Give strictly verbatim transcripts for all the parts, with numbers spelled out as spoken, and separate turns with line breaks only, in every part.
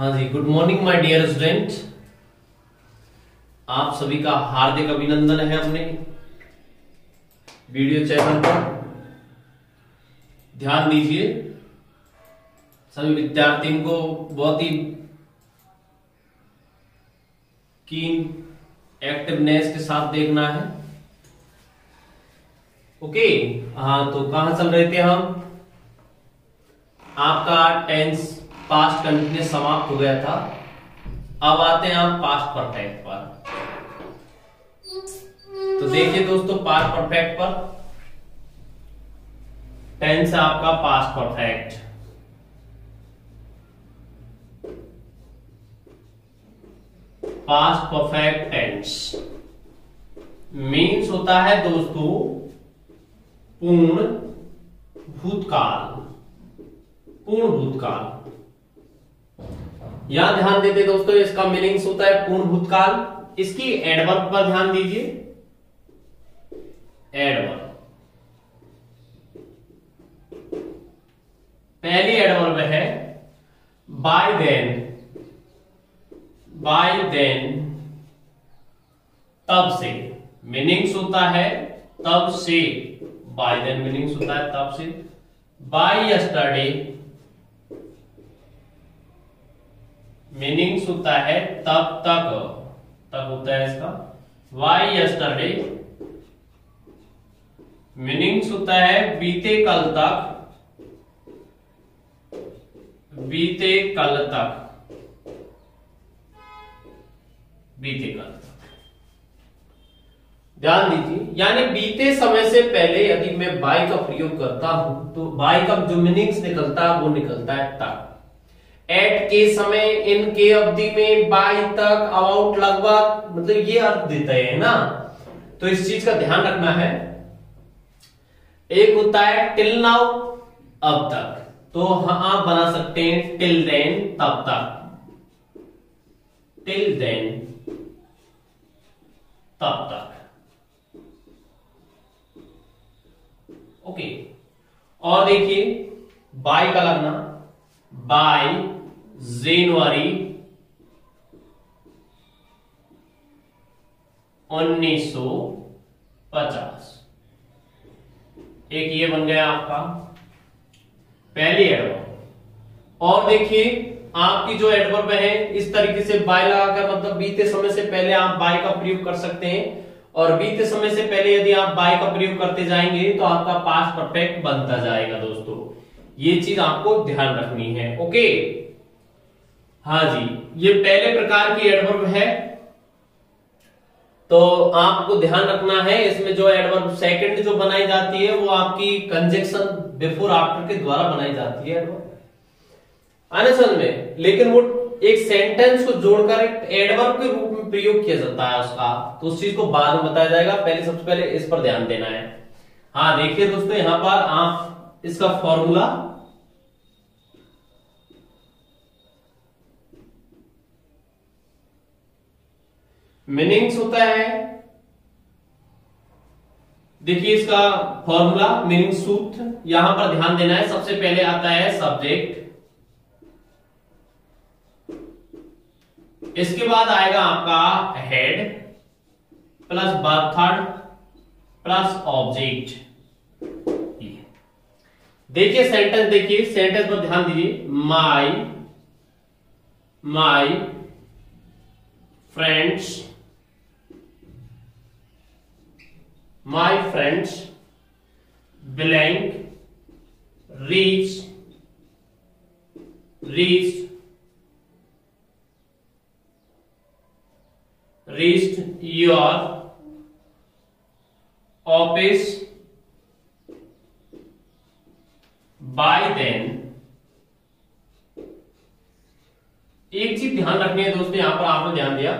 हाँ जी, good morning my dear student. आप सभी का हार्दिक अभिनंदन है अपने वीडियो चैनल पर। ध्यान दीजिए, सभी विद्यार्थियों को बहुत ही कीन एक्टिवनेस के साथ देखना है। ओके, हाँ तो कहां चल रहे थे हम? आपका टेंस पास्ट कंटिन्यूस समाप्त हो गया था। अब आते हैं हम पास्ट परफेक्ट पर। तो देखिए दोस्तों, पास्ट परफेक्ट पर टेंस है आपका past perfect. Past perfect tense means होता है दोस्तों पूर्ण भूतकाल। पूर्ण भूतकाल, यहां ध्यान देते दोस्तों, इसका मीनिंग्स होता है पूर्ण भूतकाल। इसकी एडवर्ब पर ध्यान दीजिए। एडवर्ब, पहली एडवर्ब है बाय देन। बाय देन तब से, मीनिंग्स होता है तब से। बाय देन मीनिंग्स होता है तब से। बाय यस्टरडे मीनिंग्स होता है तब तक। तब होता है इसका वाई यस्टरडे मीनिंग्स होता है बीते कल तक। बीते कल तक, बीते कल तक। ध्यान दीजिए, यानी बीते समय से पहले यदि मैं बाय का प्रयोग करता हूं तो बाय का जो मीनिंग्स निकलता है वो निकलता है तक। एट के समय, इन के अवधि में, बाय तक, अबाउट लगभग, मतलब ये अर्थ देता है ना। तो इस चीज का ध्यान रखना है। एक होता है टिल नाउ, अब तक, तो हाँ आप बना सकते हैं टिल देन, तब तक। टिल देन, तब तक। ओके, और देखिए बाय का लगना, बाय जनवरी उन्नीस सौ पचास। एक ये बन गया आपका पहली एडवर्ब। और देखिए आपकी जो एडवर्ब है इस तरीके से बाय लगाकर, मतलब बीते समय से पहले आप बाय का प्रयोग कर सकते हैं। और बीते समय से पहले यदि आप बाय का प्रयोग करते जाएंगे तो आपका पास्ट परफेक्ट बनता जाएगा दोस्तों। ये चीज आपको ध्यान रखनी है। ओके, हाँ जी, ये पहले प्रकार की एडवर्ब है। तो आपको ध्यान रखना है, इसमें जो एडवर्ब सेकंड जो बनाई जाती है वो आपकी कंजक्शन बिफोर आफ्टर के द्वारा बनाई जाती है एडवर्ब, आने समझ में। लेकिन वो एक सेंटेंस को जोड़कर एक एडवर्ब के रूप में प्रयोग किया जाता है उसका, तो उस चीज को बाद में बताया जाएगा। पहले सबसे पहले इस पर ध्यान देना है। हाँ देखिए दोस्तों, यहां पर आप इसका फॉर्मूला, मीनिंग्स होता है, देखिए इसका फॉर्मूला, मीनिंग सूत्र, यहां पर ध्यान देना है। सबसे पहले आता है सब्जेक्ट, इसके बाद आएगा आपका had plus verb third plus object. देखिए सेंटेंस, देखिए सेंटेंस पर ध्यान दीजिए। My my friends My friends blank reach reached reached your office by then। एक चीज ध्यान रखनी है दोस्तों, यहां पर आपने ध्यान दिया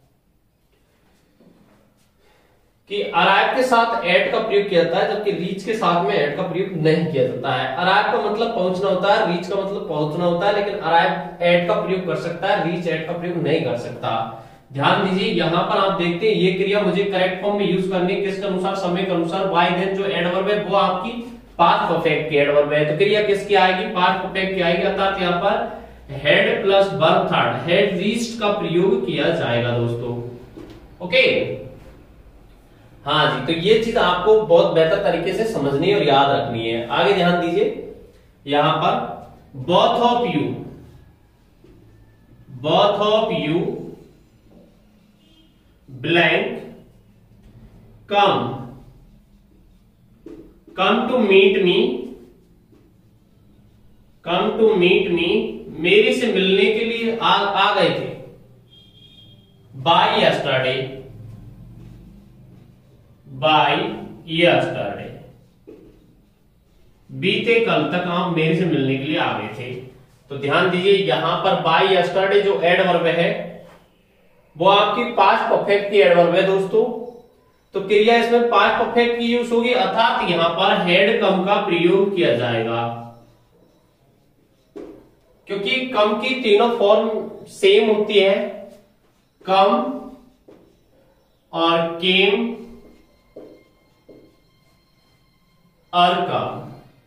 कि अराइव के साथ एट का प्रयोग किया जाता है, जबकि रीच के साथ में एट का प्रयोग नहीं किया जाता है। अराइव का मतलब पहुंचना होता है, रीच का मतलब पहुंचना होता है, लेकिन अराइव एट का प्रयोग कर सकता है, रीच एट का प्रयोग नहीं कर सकता। ध्यान दीजिए, यहां पर आप देखते हैं ये क्रिया मुझे करेक्ट फॉर्म में यूज करनी है, किसके अनुसार? समय के अनुसार। बाय देन जो एडवर्ब है वो आपकी पास्ट परफेक्ट की एडवर्ब है, तो क्रिया किसकी आएगी? पास्ट परफेक्ट की आएगी। अर्थात यहाँ पर had plus verb third had reached का प्रयोग किया जाएगा दोस्तों। ओके, हाँ जी, तो ये चीज आपको बहुत बेहतर तरीके से समझनी और याद रखनी है। आगे ध्यान दीजिए, यहां पर both of you, both of you blank come, come to meet me, come to meet me, मेरे से मिलने के लिए आ, आ गए थे। बाय यस्टरडे, बाय यस्टरडे, बीते कल तक आप मेरे से मिलने के लिए आ गए थे। तो ध्यान दीजिए, यहां पर बाय यस्टरडे जो एडवर्ब है वो आपकी पास्ट परफेक्ट की एडवर्ब है दोस्तों। तो क्रिया इसमें पास्ट परफेक्ट की यूज होगी, अर्थात यहां पर हेड कम का प्रयोग किया जाएगा, क्योंकि कम की तीनों फॉर्म सेम होती है, कम और केम और कम।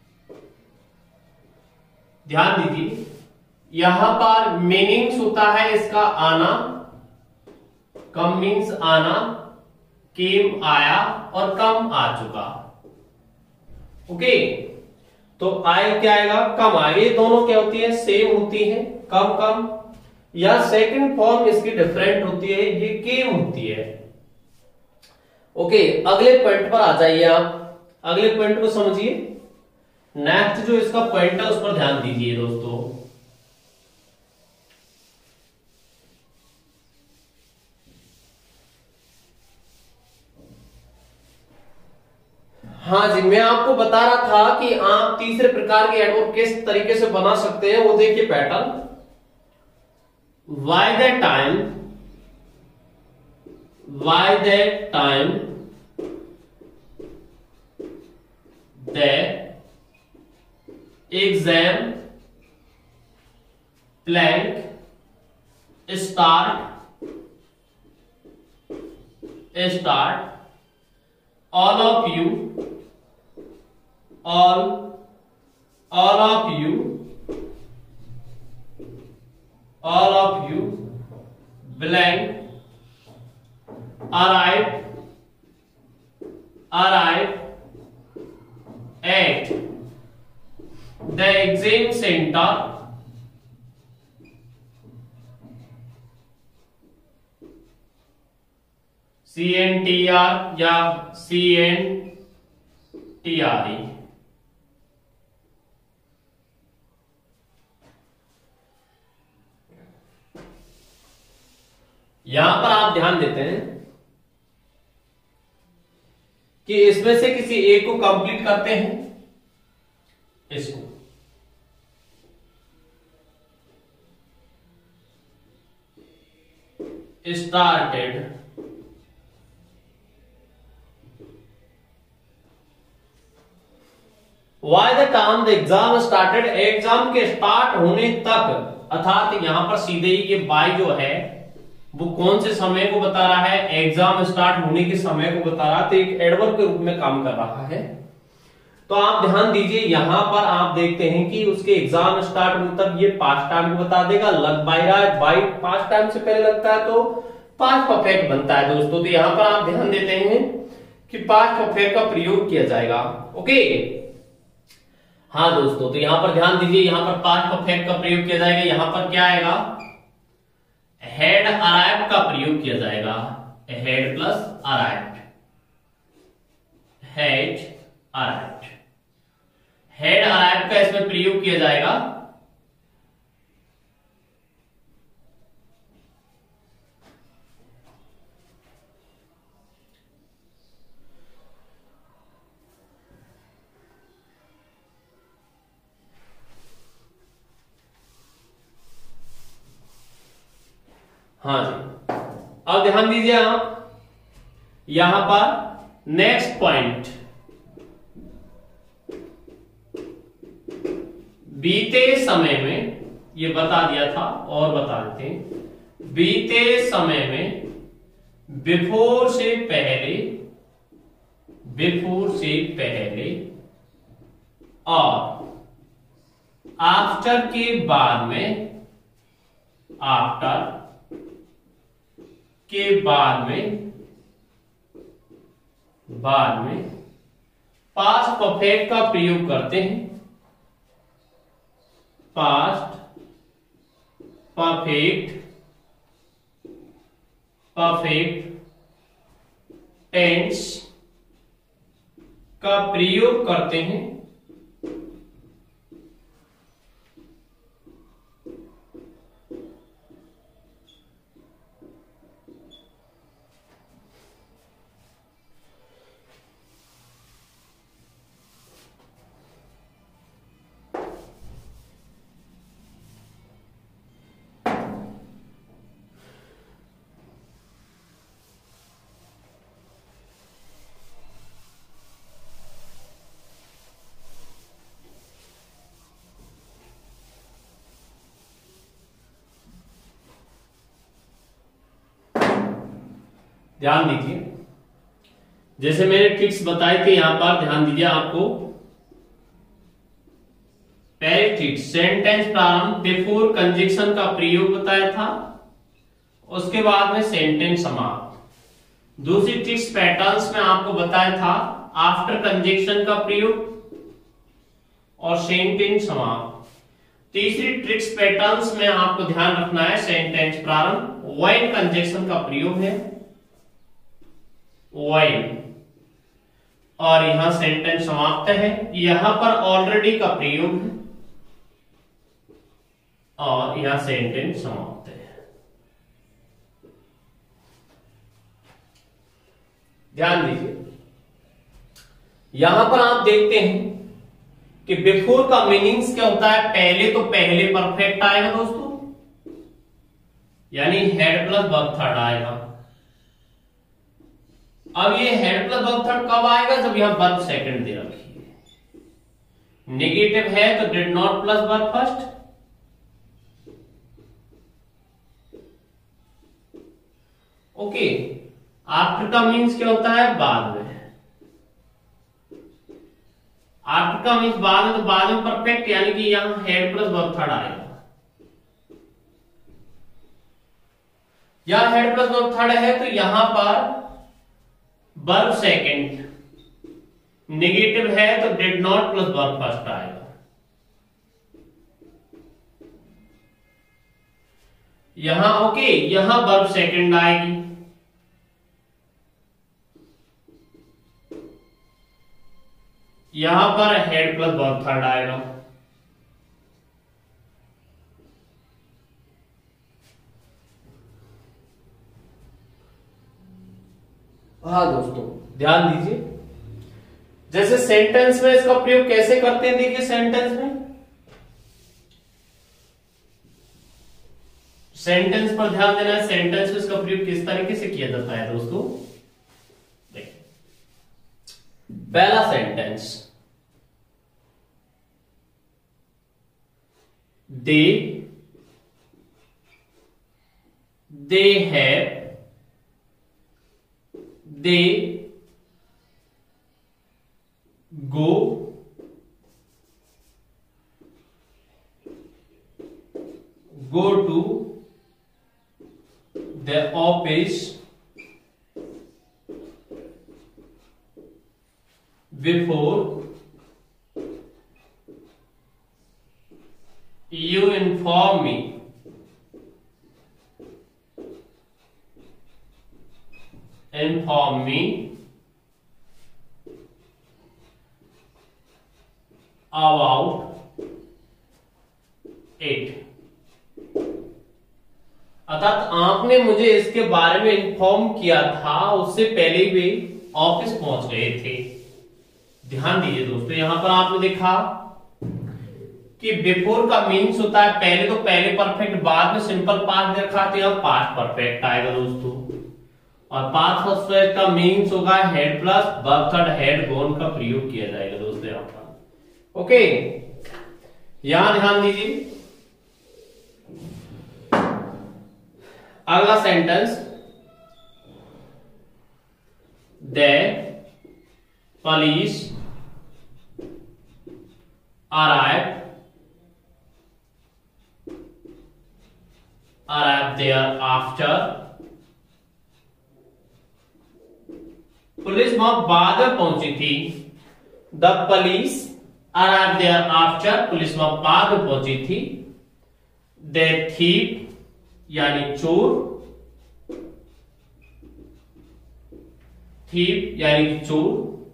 ध्यान दीजिए, यहां पर मीनिंग्स होता है इसका आना, कम मीन्स आना, केम आया और कम आ चुका। ओके, तो आए क्या आएगा, कम आएगा। ये दोनों क्या होती है, सेम होती है, कम कम, या सेकंड फॉर्म इसकी डिफरेंट होती है, ये केम होती है। ओके, अगले पॉइंट पर आ जाइए आप, अगले पॉइंट को समझिए। नेक्स्ट जो इसका पॉइंट है उस पर ध्यान दीजिए दोस्तों। हाँ जी, मैं आपको बता रहा था कि आप तीसरे प्रकार के एडवर्ब किस तरीके से बना सकते हैं, वो देखिए pattern. By that time, by that time, the exam blank start, start, all of you, all, all of you, all of you blank arrive, arrive at the exam center C N T R या C N T R E. यहां पर आप ध्यान देते हैं कि इसमें से किसी एक को कंप्लीट करते हैं, इसको started, by the time the exam started, exam के स्टार्ट होने तक, अर्थात यहां पर सीधे ही ये बाय जो है वो कौन से समय को बता रहा है, एग्जाम स्टार्ट होने के समय को बता रहा है, तो एक एडवर्ब के रूप में काम कर रहा है। तो आप ध्यान दीजिए, यहां पर आप देखते हैं कि उसके एग्जाम स्टार्ट होने तक ये पास्ट टाइम को बता देगा, लग बाय रहा है, बाय पास्ट टाइम से पहले लगता है तो पास्ट परफेक्ट बनता है दोस्तों। तो यहां पर आप ध्यान देते हैं कि पास्ट परफेक्ट का प्रयोग किया जाएगा। ओके, हाँ दोस्तों, तो यहां पर ध्यान दीजिए, यहां पर पास्ट परफेक्ट का प्रयोग किया जाएगा। यहां पर क्या आएगा, हेड अराइव का प्रयोग किया जाएगा, had plus arrive, had arrive, had arrive का इसमें प्रयोग किया जाएगा। हाँ जी, अब ध्यान दीजिए आप, यहां पर नेक्स्ट पॉइंट, बीते समय में, ये बता दिया था और बता देते हैं, बीते समय में बिफोर से पहले, बिफोर से पहले और आफ्टर के बाद में आफ्टर के बाद में बाद में पास्ट परफेक्ट का प्रयोग करते हैं। पास्ट परफेक्ट परफेक्ट टेंस का प्रयोग करते हैं ध्यान दीजिए, जैसे मैंने ट्रिक्स बताए थे यहां पर ध्यान दीजिए। आपको पहले ट्रिक सेंटेंस प्रारंभ बिफोर कंजक्शन का प्रयोग बताया था, उसके बाद में सेंटेंस समाप्त। दूसरी ट्रिक्स पैटर्न्स में आपको बताया था आफ्टर कंजक्शन का प्रयोग और सेंटेंस समाप्त। तीसरी ट्रिक्स पैटर्न्स में आपको ध्यान रखना है सेंटेंस प्रारंभ व्हाइन कंजक्शन का प्रयोग है व्हाइन, और यहां सेंटेंस समाप्त है। यहां पर ऑलरेडी का प्रयोग है और यहां सेंटेंस समाप्त है। ध्यान दीजिए, यहां पर आप देखते हैं कि बिफोर का मीनिंग्स क्या होता है। पहले तो पहले परफेक्ट आएगा दोस्तों, यानी हेड प्लस वर्ब थर्ड आएगा। अब ये हेड प्लस वर्ब थर्ड कब आएगा, जब यहां वर्ब सेकंड दे रखी है। नेगेटिव है तो did not plus verb first, okay. After का मीन्स क्या होता है, बाद में। आफ्टर का मीन्स बाद में, तो बाद में परफेक्ट, यानी कि यहां हेड प्लस वर्ब थर्ड आएगा। यहां हेड प्लस वर्ब थर्ड है तो यहां पर वर्ब सेकंड, नेगेटिव है तो did not plus verb first आएगा। यहां ओके, यहां वर्ब सेकंड आएगी। यहां पर हेड प्लस वर्ब थर्ड आएगा। हाँ दोस्तों ध्यान दीजिए, जैसे सेंटेंस में इसका प्रयोग कैसे करते हैं। देखिए सेंटेंस में, सेंटेंस पर ध्यान देना है। सेंटेंस में इसका प्रयोग किस तरीके से किया जाता है दोस्तों। देखिए पहला sentence, they they have they go go to the office before you inform me inform me about it। अर्थात आपने मुझे इसके बारे में इन्फॉर्म किया था, उससे पहले ही वे ऑफिस पहुंच गए थे। ध्यान दीजिए दोस्तों, यहां पर आपने देखा कि बिफोर का मीन्स होता है पहले, तो पहले परफेक्ट, बाद में सिंपल पास्ट देखा था, यहां पास्ट परफेक्ट आएगा दोस्तों। और पास्ट परफेक्ट का मीन्स होगा had plus verb third had gone का प्रयोग किया जाएगा दोस्तों यहां पर। ओके, यहां ध्यान दीजिए। अगला sentence, the police arrived arrived there after, police वहां बाद में पहुंची थी। The police arrived there after, police वहां बाद में पहुंची थी। The thief यानी चोर, thief यानी कि चोर,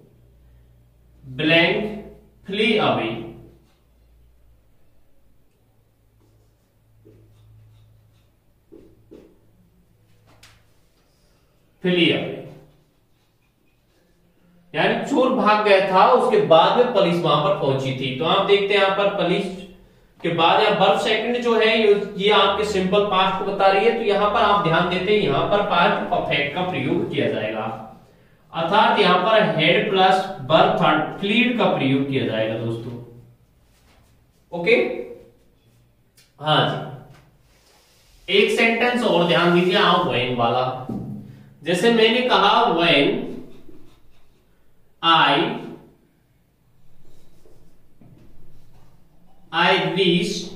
blank flee away, flee away यानी चोर भाग गया था। उसके बाद में पुलिस वहां पर पहुंची थी। तो आप देखते हैं यहां पर पुलिस के बाद या वर्ब सेकंड जो है ये आपके सिंपल पास्ट को बता रही है। तो यहां पर आप ध्यान देते हैं यहां पर पास्ट परफेक्ट का प्रयोग किया जाएगा, अर्थात यहां पर had plus verb third fled का प्रयोग किया जाएगा दोस्तों। ओके, हाँ जी, एक सेंटेंस और ध्यान दीजिए आप व्हेन वाला। जैसे मैंने कहा when I I reached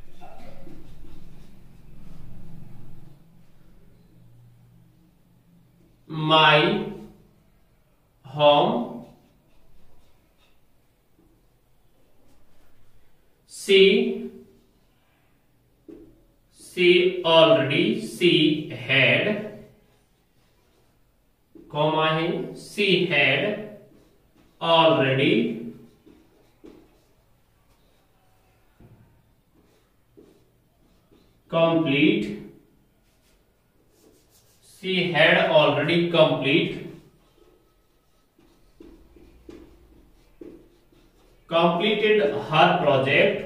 my home, she she already she had comma है she had already complete, she had already complete completed her project,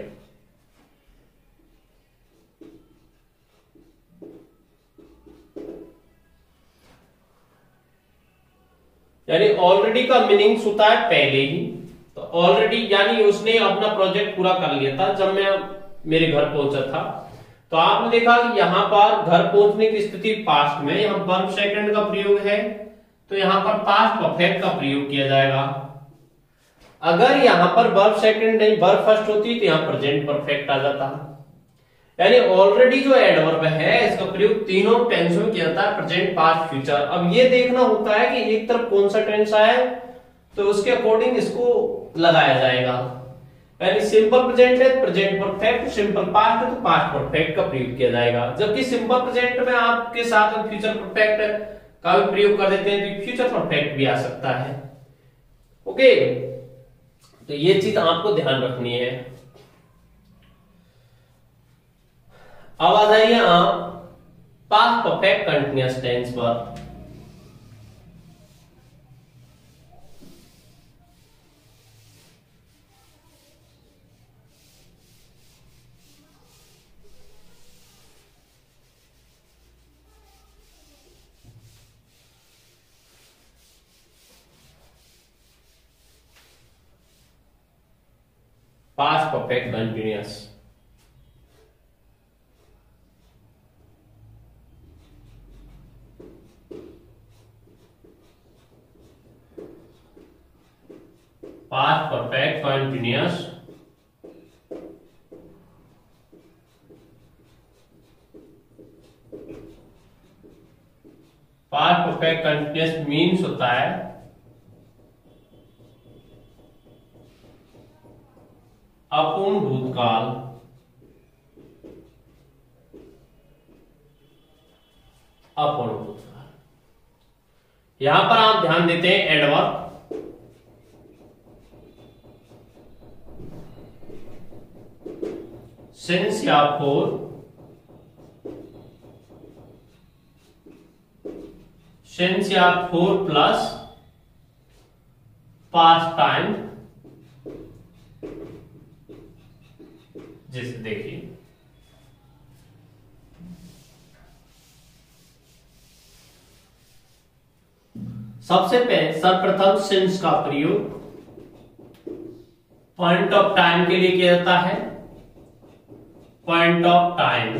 यानी ऑलरेडी का मीनिंग होता है पहले ही। तो ऑलरेडी यानी उसने अपना प्रोजेक्ट पूरा कर लिया था जब मैं मेरे घर पहुंचा था। तो आपने देखा कि यहां पर घर पहुंचने की स्थिति पास्ट में, यहां वर्ब सेकंड का प्रयोग है तो यहां पर पास्ट परफेक्ट का प्रयोग किया जाएगा। अगर यहां पर वर्ब सेकंड नहीं वर्ब फर्स्ट होती तो यहां प्रेजेंट परफेक्ट आ जाता। यानी ऑलरेडी जो एडवर्ब है इसका प्रयोग तीनों टेंस में किया जाता है, प्रेजेंट पास्ट फ्यूचर। अब ये देखना होता है कि एक तरफ कौन सा टेंस आया तो उसके अकॉर्डिंग इसको लगाया जाएगा। यानी सिंपल प्रेजेंट है प्रेजेंट परफेक्ट, सिंपल पास्ट है तो पास्ट परफेक्ट का प्रयोग किया जाएगा। जबकि सिंपल प्रेजेंट में आपके साथ फ्यूचर परफेक्ट का भी प्रयोग कर देते हैं तो फ्यूचर परफेक्ट भी आ सकता है। ओके, तो ये चीज आपको ध्यान रखनी है। अब आ जाइए आप पास्ट परफेक्ट कंटिन्यूअस टेंस पर। Past perfect continuous, past perfect continuous past perfect continuous means होता है अपूर्ण भूतकाल, अपूर्ण भूतकाल। यहां पर आप ध्यान देते हैं एडवर्ब सिंस या फोर, सिंस या फोर प्लस पास्ट टाइम, जैसे देखिए सबसे पहले सर्वप्रथम सिंस का प्रयोग पॉइंट ऑफ टाइम के लिए किया जाता है। पॉइंट ऑफ टाइम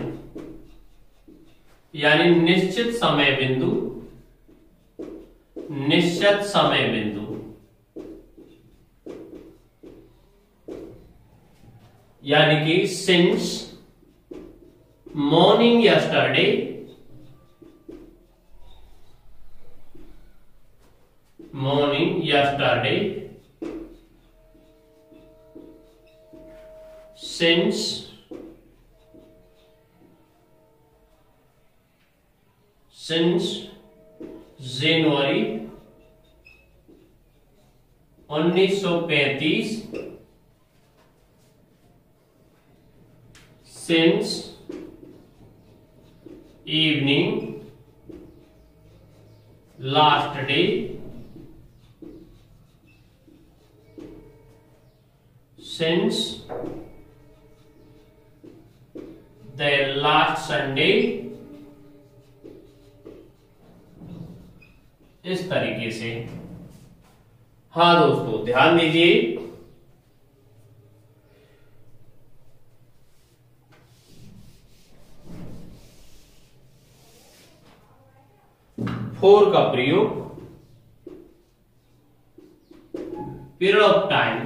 यानी निश्चित समय बिंदु, निश्चित समय बिंदु। यानी कि since morning yesterday, morning yesterday, since since जनवरी उन्नीस सौ पैंतीस, since evening last day, since the last Sunday. इस तरीके से। हाँ दोस्तों ध्यान दीजिए, फोर का प्रयोग period of time,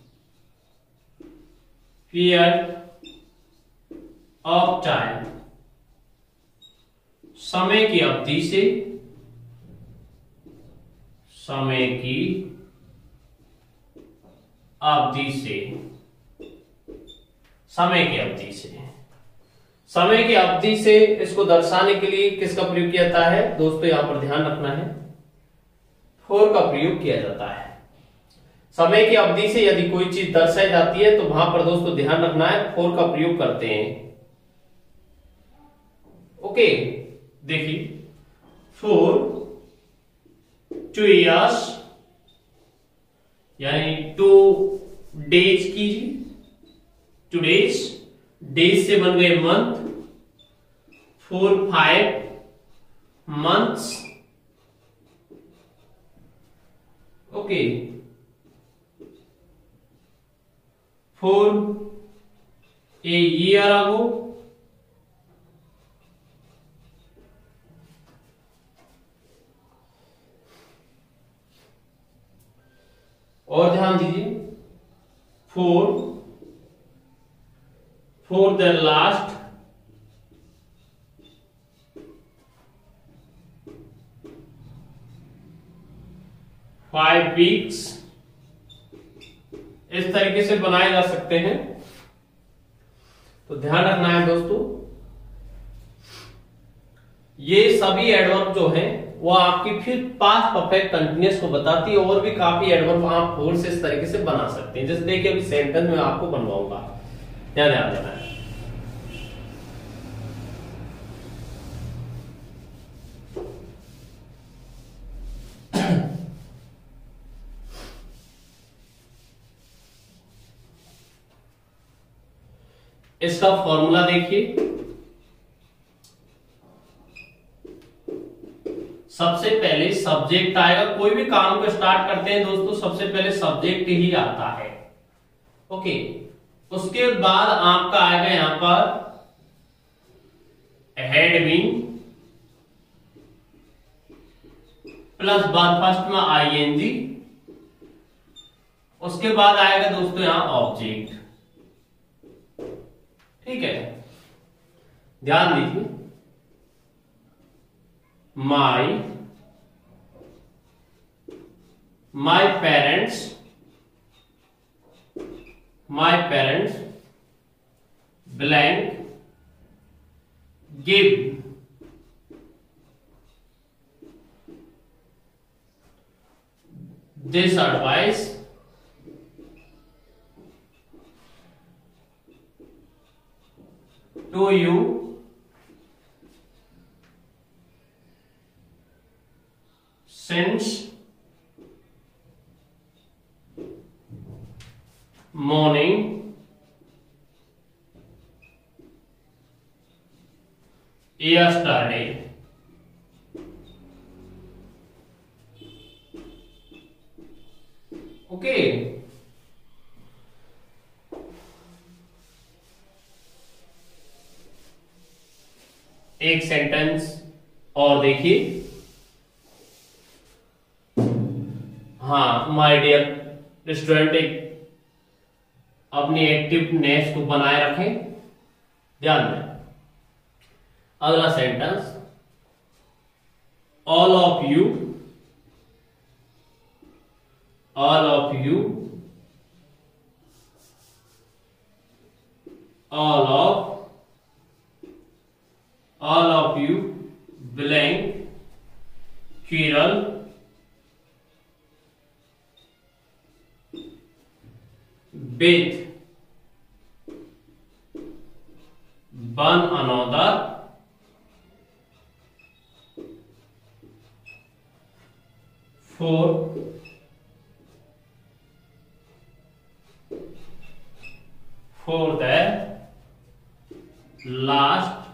period of time समय की अवधि से, समय की अवधि से, समय की अवधि से, समय की अवधि से इसको दर्शाने के लिए किसका प्रयोग किया जाता है दोस्तों, यहां पर ध्यान रखना है, फोर का प्रयोग किया जाता है। समय की अवधि से यदि कोई चीज दर्शाई जाती है तो वहां पर दोस्तों ध्यान रखना है, फोर का प्रयोग करते हैं। ओके, देखिए फोर टू इयर्स यानी टू डेज कीजिए, टू डेज, डेज से बन गए month, for five months. Okay, for a year ago, और ध्यान दीजिए for for the last five weeks, इस तरीके से बनाए जा सकते हैं। तो ध्यान रखना है दोस्तों, ये सभी एडवर्ब जो है वो आपकी फिर पास्ट परफेक्ट कंटिन्यूअस को बताती है, और भी काफी एडवर्ब आप फोर से इस तरीके से बना सकते हैं। जैसे देखिए अभी सेंटेंस में आपको बनवाऊंगा, ध्यान ध्यान देना है। इसका फॉर्मूला देखिए, सबसे पहले सब्जेक्ट आएगा। कोई भी काम को स्टार्ट करते हैं दोस्तों सबसे पहले सब्जेक्ट ही आता है। ओके, उसके बाद आपका आएगा यहां पर हेड बीन प्लस बाद फर्स्ट में आईएनजी, उसके बाद आएगा दोस्तों यहां ऑब्जेक्ट। ठीक है, ध्यान दीजिए, my my parents, my parents blank give this advice to you since morning yesterday. Okay, एक सेंटेंस और देखिए। हाँ माय डियर स्टूडेंट, एक अपनी एक्टिवनेस को बनाए रखें। ध्यान दें, अगला sentence, all of you, all of you, all of, all of you blank Keral with one another for for the last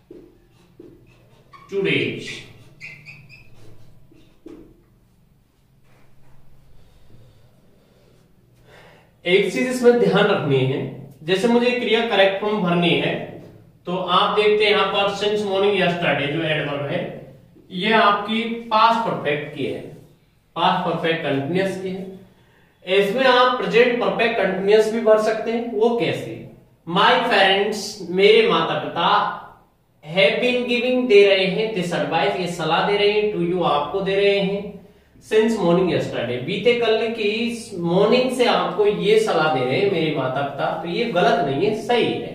two days. एक चीज इसमें ध्यान रखनी है, जैसे मुझे क्रिया करेक्ट फॉर्म भरनी है तो आप देखते हैं यहां पर सिंस मॉर्निंग यस्टरडे जो एडवर्ब है ये आपकी पास्ट परफेक्ट की है, पास्ट परफेक्ट कंटिन्यूअस की है। इसमें आप प्रेजेंट परफेक्ट कंटिन्यूअस भी भर सकते हैं। वो कैसे? माय पेरेंट्स, मेरे माता पिता, हैव बीन गिविंग, दे रहे हैं, दिस एडवाइस, ये सलाह दे रहे हैं, टू यू, आपको दे रहे हैं, सिंस मॉर्निंग यस्टरडे, बीते कल की मॉर्निंग से आपको ये सलाह दे रहे हैं मेरे माता पिता, तो ये गलत नहीं है, सही है।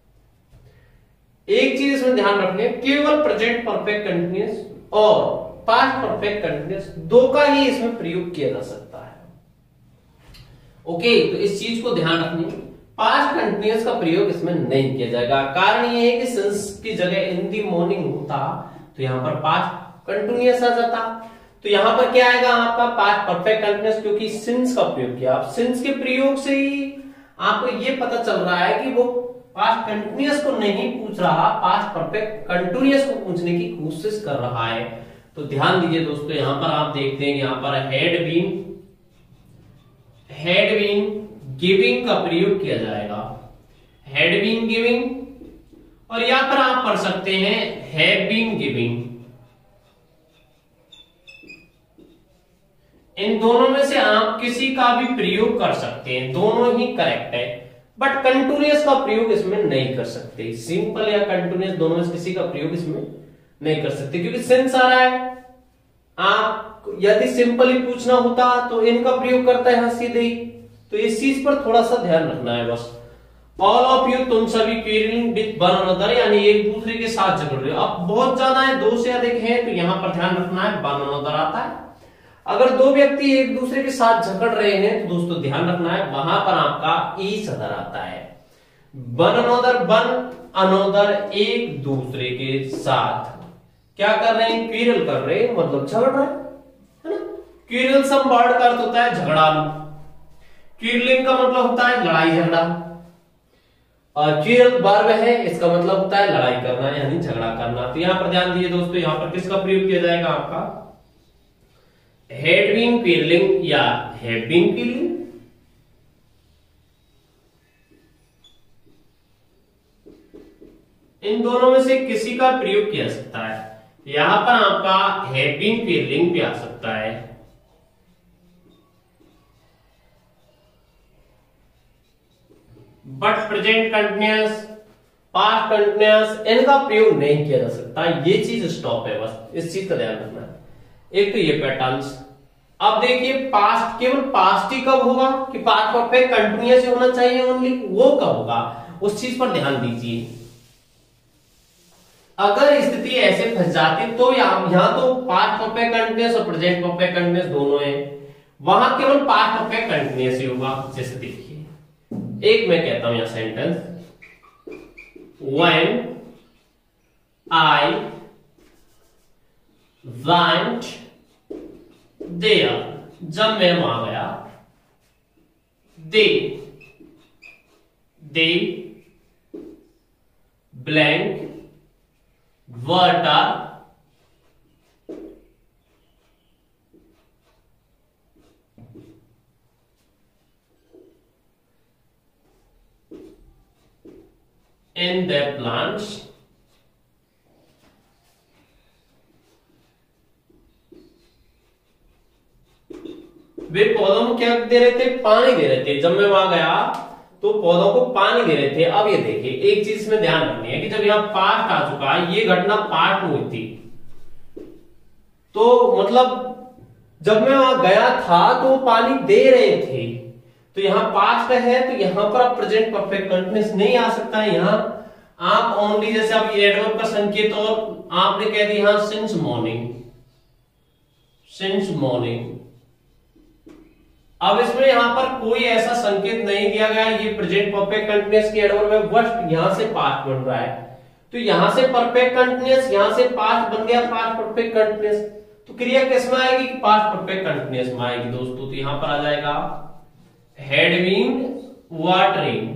एक चीज इसमें ध्यान रखने, केवल प्रेजेंट परफेक्ट कंटिन्यूअस और पास्ट परफेक्ट कंटिन्यूअस दो का ही इसमें प्रयोग किया जा सकता है। ओके, तो इस चीज को ध्यान रखने, पास्ट कंटिन्यूअस का प्रयोग इसमें नहीं किया जाएगा। कारण ये है कि सिंस की जगह इन दी मॉर्निंग होता तो यहां पर पास्ट कंटिन्यूअस आ जाता, तो यहां पर क्या आएगा आपका पास्ट परफेक्ट कंटिन्यूअस, क्योंकि सिंस का प्रयोग किया। आप सिंस के प्रयोग से ही आपको ये पता चल रहा है कि वो पास्ट कंटिन्यूअस को नहीं पूछ रहा, पास्ट परफेक्ट कंटिन्यूअस को पूछने की कोशिश कर रहा है। तो ध्यान दीजिए दोस्तों, यहां पर आप देखते हैं यहां पर had been, had been giving का प्रयोग किया जाएगा, हैड बीन गिविंग, और यहां पर आप पढ़ सकते हैं हैव बीन गिविंग। इन दोनों में से आप किसी का भी प्रयोग कर सकते हैं, दोनों ही करेक्ट है, बट कंटिन्यूअस का प्रयोग इसमें नहीं कर सकते। सिंपल या कंटिन्यूअस दोनों में से किसी का प्रयोग इसमें नहीं कर सकते, क्योंकि सेंस आ रहा है। आप यदि सिंपल ही पूछना होता तो इनका प्रयोग करता है यहां सीधे ही, तो इस चीज पर थोड़ा सा ध्यान रखना है बस। ऑल ऑफ यू, तुम सभी क्वीरिंग विद वन अनदर, यानी एक दूसरे के साथ झगड़ रहे हो। अब बहुत ज्यादा है, दो से अधिक है, तो यहां पर ध्यान रखना है वन अनदर आता है। अगर दो व्यक्ति एक दूसरे के साथ झगड़ रहे हैं तो दोस्तों ध्यान रखना है वहां पर आपका ईच अदर आता है। वन अनदर, वन अनदर, एक दूसरे के साथ क्या कर रहे हैं? क्वीरल कर रहे हैं, मतलब झगड़ रहे हैं, है ना। क्वीरल सम वर्ड का अर्थ होता है झगड़ालू, क्वीरलिंग का मतलब होता है लड़ाई झगड़ा, और क्वीरल वर्ब है, इसका मतलब होता है लड़ाई करना यानी झगड़ा करना। तो यहां पर ध्यान दीजिए दोस्तों, यहां पर किसका प्रयोग किया जाएगा? आपका हैड बीन क्वीरलिंग या हैव बीन क्वीरलिंग। इन दोनों में से किसी का प्रयोग किया सकता है। यहां पर आपका हैव बीन क्वीरलिंग भी आ सकता है, but present continuous, past continuous इनका प्रयोग नहीं किया जा सकता। ये चीज स्टॉप है, बस इस चीज का ध्यान रखना है। एक तो ये पैटर्न्स। अब देखिए पास्ट, केवल पास्ट ही कब होगा कि पास्ट परफेक्ट कंटिन्यूअस होना चाहिए ओनली, वो कब होगा उस चीज पर ध्यान दीजिए। अगर स्थिति ऐसे फंस जाती तो यहां यहां तो पास्ट परफेक्ट कंटिन्यूअस और प्रेजेंट परफेक्ट कंटिन्यूअस दोनों है, वहां केवल पास्ट परफेक्ट कंटिन्यूअस ही होगा। जैसे देखिए, एक मैं कहता हूं यहां sentence, when I went there, जब मैं वहां गया, they they blank water in the plants वे पौधों को क्या दे रहे थे? पानी दे रहे थे। जब मैं वहां गया तो तो पौधों को पानी दे रहे थे। अब ये देखिए एक चीज में ध्यान रखनी है कि जब यहाँ पास्ट आ चुका है, ये घटना पास्ट में हुई थी, तो मतलब जब मैं वहां गया था तो वो पानी दे रहे थे, तो यहाँ पास्ट है, तो यहां पर आप प्रेजेंट परफेक्ट कंटिन्यूअस नहीं आ सकता है। यहाँ आप ओनली जैसे आप ये एडवर्ब का संकेत और आपने कह दिया यहां सिंस मॉर्निंग, सिंस मॉर्निंग। अब इसमें यहां पर कोई ऐसा संकेत नहीं दिया गया, ये प्रेजेंट परफेक्ट कंटिन्यूअस की एडवर्ब है, बट यहां से पास्ट बन रहा है, तो यहां से परफेक्ट कंटिन्यूअस, यहां से पास्ट बन गया पास्ट परफेक्ट कंटिन्यूअस। तो क्रिया किस में आएगी? पास्ट परफेक्ट कंटिन्यूअस में आएगी दोस्तों। तो यहां पर आ जाएगा हैड बीन वाटरिंग।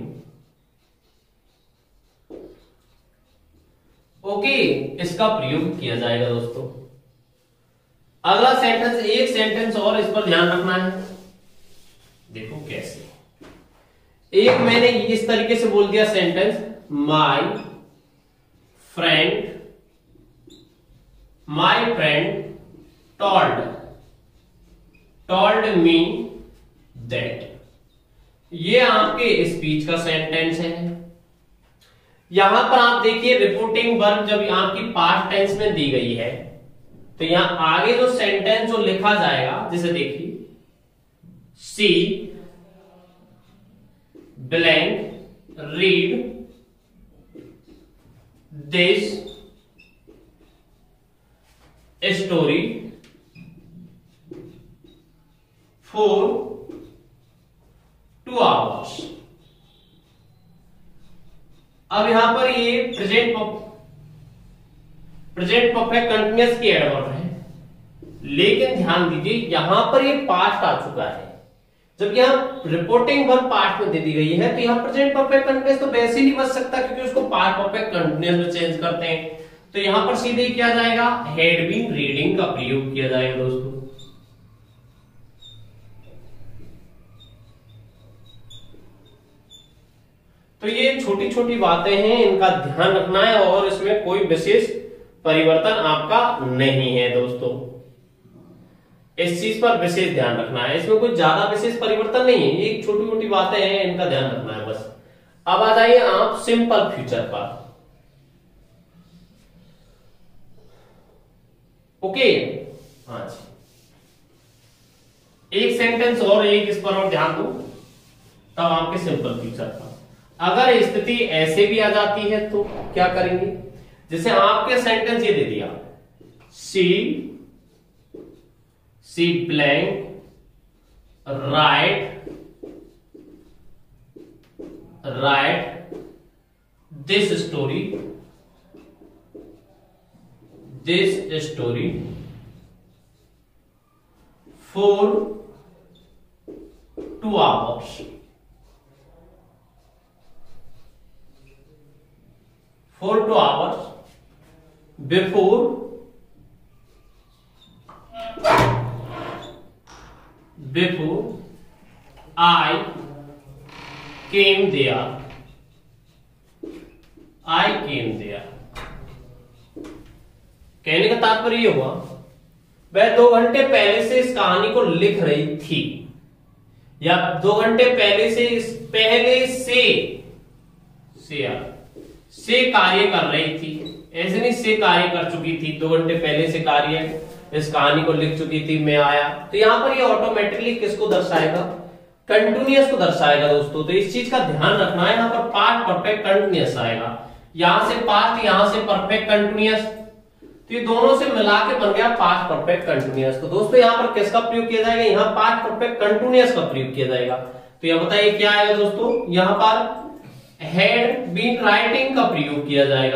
ओके, इसका प्रयोग किया जाएगा दोस्तों। अगला सेंटेंस, एक सेंटेंस और इस पर ध्यान रखना है। देखो कैसे, एक मैंने इस तरीके से बोल दिया sentence, my friend, my friend told, told me that. ये आपके स्पीच का सेंटेंस है। यहां पर आप देखिए रिपोर्टिंग वर्ब जब आपकी पास्ट टेंस में दी गई है, तो यहां आगे जो सेंटेंस जो लिखा जाएगा, जैसे देखिए she blank read this story for two hours. अब यहां पर ये प्रेजेंट प्रेजेंट परफेक्ट कंटिन्यूअस की एडवर्ब है, लेकिन ध्यान दीजिए यहां पर ये पास्ट आ चुका है। जब यहां रिपोर्टिंग वर्ब पास्ट में दे दी गई है, तो यहां प्रेजेंट परफेक्ट कंटिन्यूअस तो वैसे ही नहीं बच सकता, क्योंकि उसको पास्ट परफेक्ट कंटिन्यूअस में चेंज करते हैं। तो यहां पर सीधे क्या जाएगा, हैड बीन रीडिंग का प्रयोग किया जाएगा दोस्तों। तो ये छोटी छोटी बातें हैं, इनका ध्यान रखना है, और इसमें कोई विशेष परिवर्तन आपका नहीं है दोस्तों। इस चीज पर विशेष ध्यान रखना है, इसमें कोई ज्यादा विशेष परिवर्तन नहीं है, ये छोटी मोटी बातें हैं, इनका ध्यान रखना है बस। अब आ जाइए आप सिंपल फ्यूचर पर। ओके, हाँ जी, एक सेंटेंस और, एक इस पर और ध्यान दो, तब आपके सिंपल फ्यूचर पर। अगर स्थिति ऐसे भी आ जाती है तो क्या करेंगे? जैसे आपके सेंटेंस ये दे दिया, she she blank write write this story this story for two hours for two hours before before I came there I came there। कहने का तात्पर्य ये हुआ, वह दो घंटे पहले से इस कहानी को लिख रही थी, या दो घंटे पहले से इस पहले से से यार से कार्य कर रही थी, ऐसे नहीं से कार्य कर चुकी थी, दो घंटे पहले से कार्य इस कहानी को लिख चुकी थी, मैं आया। तो यहां पर ये ऑटोमेटिकली किसको दर्शाएगा? कंटिन्यूअस को दर्शाएगा दोस्तों। तो इस चीज का ध्यान रखना है, यहां पर पास्ट परफेक्ट कंटिन्यूअस आएगा, यहां से पास्ट, यहां से परफेक्ट कंटिन्यूअस, तो ये दोनों से मिला के बन गया पास्ट परफेक्ट कंटिन्यूअस। तो दोस्तों यहां पर किसका प्रयोग किया जाएगा? यहां पास्ट परफेक्ट कंटिन्यूअस का प्रयोग किया जाएगा। तो यहां बताइए क्या आएगा दोस्तों? यहां पर हैड बीन राइटिंग का प्रयोग किया जाएगा।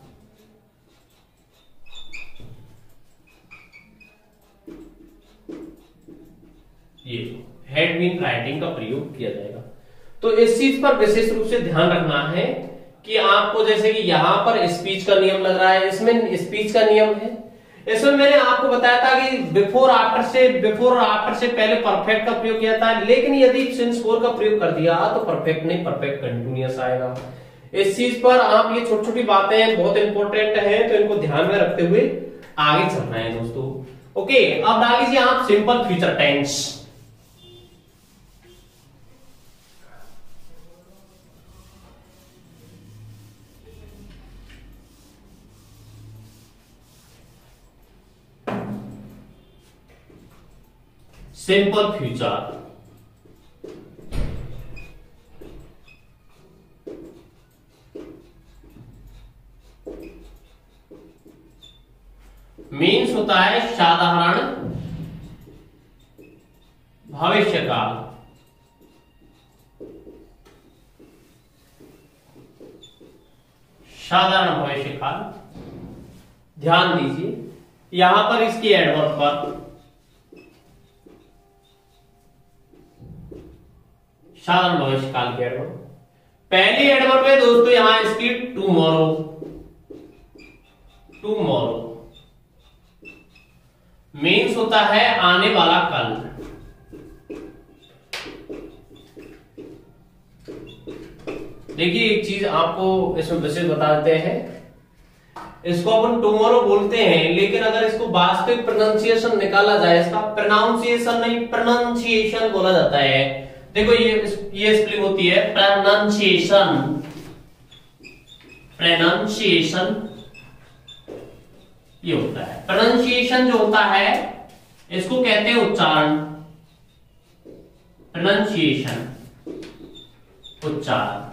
ये हैड बीन राइटिंग का प्रयोग किया जाएगा। तो इस चीज पर विशेष रूप से ध्यान रखना है कि आपको, जैसे कि यहां पर स्पीच का नियम लग रहा है, इसमें स्पीच का नियम है। इसमें मैंने आपको बताया था कि बिफोर आफ्टर से बिफोर और आफ्टर से पहले परफेक्ट का प्रयोग किया था, लेकिन यदि सिंस फोर का प्रयोग कर दिया तो परफेक्ट नहीं, परफेक्ट कंटिन्यूअस आएगा। इस चीज पर आप, ये छोटी छोटी बातें बहुत इंपॉर्टेंट हैं, तो इनको ध्यान में रखते हुए आगे चलना है दोस्तों। ओके, अब डाल लीजिए आप simple future tense. Simple future. Means होता है साधारण भविष्यकाल। साधारण भविष्यकाल, ध्यान दीजिए यहां पर इसकी एडवर्ब पर साधारण भविष्यकाल की एडवर्ब, पहली एडवर्ब है दोस्तों यहां इसकी टुमारो। टुमारो मीन्स होता है आने वाला कल। देखिए एक चीज आपको इसमें विशेष बता देते हैं, इसको अपन टुमारो बोलते हैं, लेकिन अगर इसको वास्तविक प्रोनाउंसिएशन निकाला जाए, इसका प्रोनाउंसिएशन नहीं प्रोनाउंसिएशन बोला जाता है। देखो ये ये स्पेलिंग होती है प्रोनाउंसिएशन। प्रोनाउंसिएशन ये होता है, प्रोनाउंसिएशन जो होता है इसको कहते हैं उच्चारण। प्रोनाउंसिएशन उच्चारण,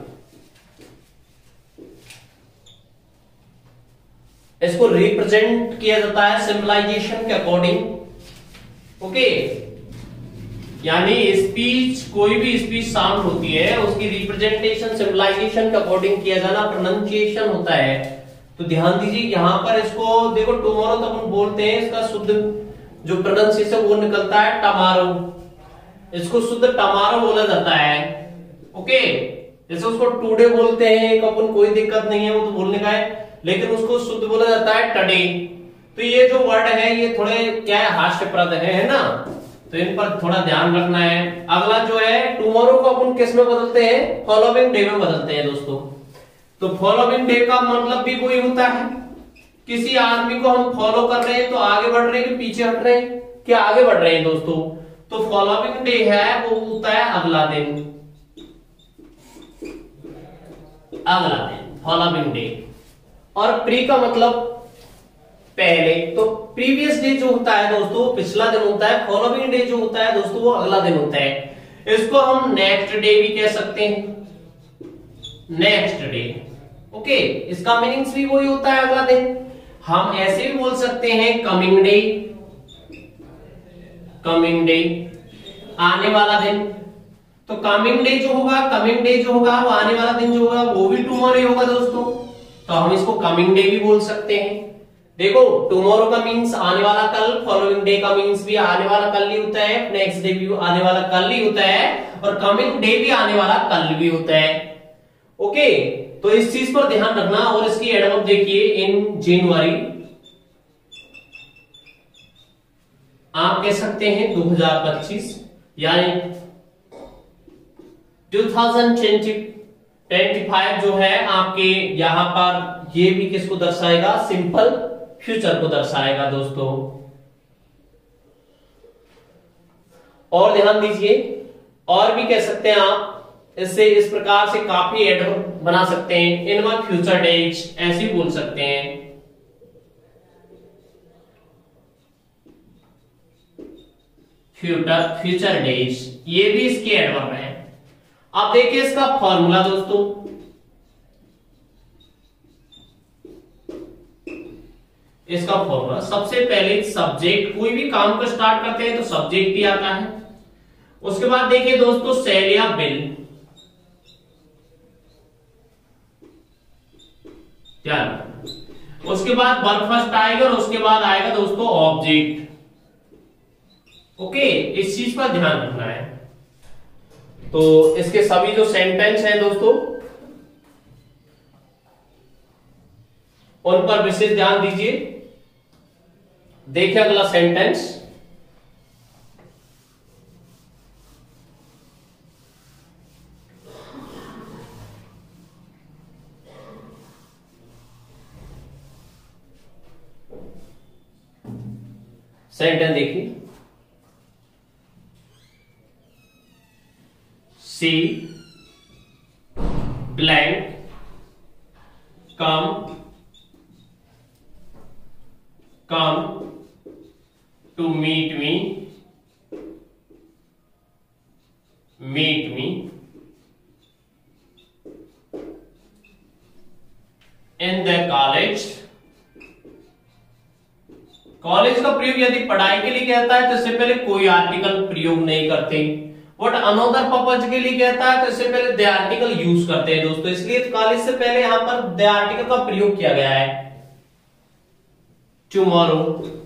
इसको रिप्रेजेंट किया जाता है सिंबलाइजेशन के अकॉर्डिंग। ओके, यानी स्पीच, कोई भी स्पीच साउंड होती है उसकी रिप्रेजेंटेशन सिंबलाइजेशन के अकॉर्डिंग किया जाना प्रोनाउंसिएशन होता है। तो ध्यान दीजिए यहां पर इसको देखो, टुमारो तो अपन बोलते हैं, इसका शुद्ध जो प्रोनाउंसिएशन वो निकलता है टमारो। इसको शुद्ध टमारो बोला जाता है। ओके, जैसे उसको टुडे बोलते हैं, एक अपन कोई दिक्कत नहीं है वो तो बोलने का है, लेकिन उसको शुद्ध बोला जाता है टडे। तो ये जो वर्ड है ये थोड़े क्या है, हास्यप्रद है, है ना, तो इन पर थोड़ा ध्यान रखना है। अगला जो है टुमारो को अपन किस में बदलते हैं, फॉलोइंग डे में बदलते हैं दोस्तों। तो फॉलोइंग डे का मतलब भी कोई होता है, किसी आदमी को हम फॉलो कर रहे हैं तो आगे बढ़ रहे हैं कि पीछे हट रहे हैं, क्या आगे बढ़ रहे हैं दोस्तों। तो फॉलोइंग डे है वो होता है अगला दिन, अगला दिन फॉलोइंग डे। और प्री का मतलब पहले, तो प्रीवियस डे जो होता है दोस्तों पिछला दिन होता है, फॉलोइंग डे जो होता है दोस्तों वो अगला दिन होता है। इसको हम नेक्स्ट डे भी कह सकते हैं, नेक्स्ट डे। ओके, इसका मीनिंग्स भी वही होता है अगला दिन। हम ऐसे भी बोल सकते हैं कमिंग डे, कमिंग डे आने वाला दिन। तो कमिंग डे जो होगा, कमिंग डे जो होगा वो आने वाला दिन जो होगा वो भी टुमारो होगा दोस्तों, तो हम इसको कमिंग डे भी बोल सकते हैं। देखो टुमारो का मीन्स आने वाला कल, फॉलोइंग डे का मीन्स भी आने वाला कल ही होता है, नेक्स्ट डे भी आने वाला कल ही होता है, और कमिंग डे भी आने वाला कल भी होता है। ओके, तो इस चीज पर ध्यान रखना। और इसकी एडवर्ब देखिए, इन जनवरी, आप कह सकते हैं दो हज़ार पच्चीस, यानी दो हज़ार पच्चीस जो है आपके यहां पर, ये भी किसको दर्शाएगा, सिंपल फ्यूचर को दर्शाएगा दोस्तों। और ध्यान दीजिए, और भी कह सकते हैं आप, इससे इस प्रकार से काफी एडवर्ब बना सकते हैं। इन माय फ्यूचर डेज ऐसे बोल सकते हैं। फ्यूचर फ्यूचर डेज ये भी इसके एडवर्ब है। अब देखिए इसका फॉर्मूला दोस्तों, इसका फॉर्मूला सबसे पहले सब्जेक्ट, कोई भी काम को स्टार्ट करते हैं तो सब्जेक्ट ही आता है। उसके बाद देखिए दोस्तों सेल या बिल, ध्यान। उसके बाद वर्ब फर्स्ट आएगा और उसके बाद आएगा दोस्तों ऑब्जेक्ट। ओके, इस चीज पर ध्यान रखना है। तो इसके सभी जो सेंटेंस हैं दोस्तों उन पर विशेष ध्यान दीजिए। देखिए अगला सेंटेंस, सेंटेंस देखिए, she blank come come to meet me meet me in the college. College का प्रयोग यदि पढ़ाई के लिए कहता है तो इससे पहले कोई आर्टिकल प्रयोग नहीं करते। वट अनदर पर्पज के लिए कहता है तो इससे पहले द आर्टिकल यूज करते हैं दोस्तों, इसलिए कॉलेज से पहले यहां पर द आर्टिकल का प्रयोग किया गया है। टुमारो,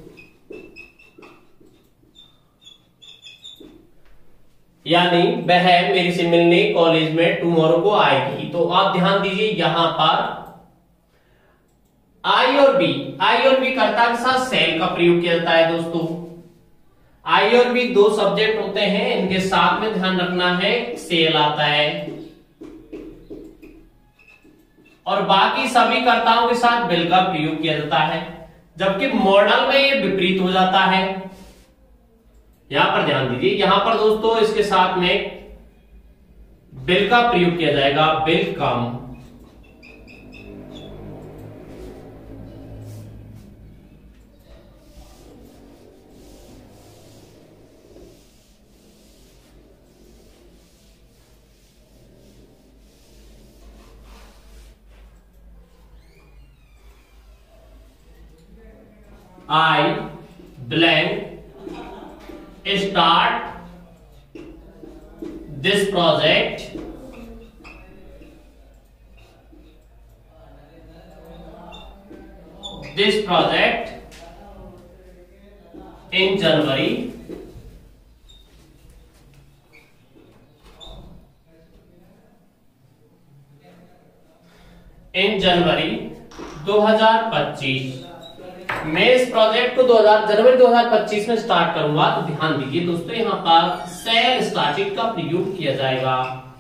यानी वह मेरे से मिलने कॉलेज में टुमारो को आएगी। तो आप ध्यान दीजिए यहां पर आई और बी, आई और बी कर्ता के साथ सेल का प्रयोग किया जाता है दोस्तों। आई और बी दो सब्जेक्ट होते हैं, इनके साथ में ध्यान रखना है सेल आता है, और बाकी सभी कर्ताओं के साथ बिल का प्रयोग किया जाता है, जबकि मॉडल में ये विपरीत हो जाता है। यहां पर ध्यान दीजिए, यहां पर दोस्तों इसके साथ में बिल का प्रयोग किया जाएगा, will come. I blank start this project this project in January in January दो हज़ार पच्चीस। मैं इस प्रोजेक्ट को दो हज़ार जनवरी दो हज़ार पच्चीस में स्टार्ट करूंगा। तो ध्यान दीजिए दोस्तों यहां पर सेल स्टार्टेड का प्रयोग किया जाएगा।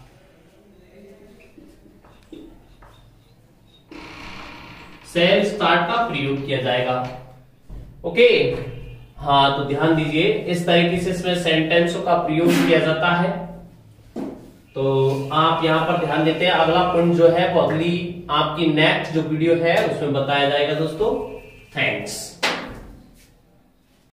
सेल स्टार्ट का प्रयोग किया जाएगा। ओके, हाँ तो ध्यान दीजिए इस तरीके से इसमें सेंटेंसों का प्रयोग किया जाता है। तो आप यहां पर ध्यान देते हैं। अगला पॉइंट जो है वो अगली आपकी नेक्स्ट जो वीडियो है उसमें बताया जाएगा दोस्तों। Thanks.